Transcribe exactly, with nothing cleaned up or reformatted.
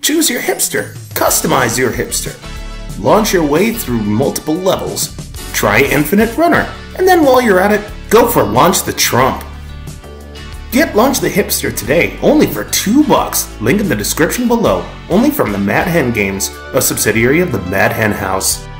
Choose your Hipster. Customize your Hipster. Launch your way through multiple levels. Try Infinite Runner. And then while you're at it, go for Launch the Trump. Get Launch the Hipster today, only for two bucks. Link in the description below. Only from the Mad Hen Games, a subsidiary of the Mad Hen House.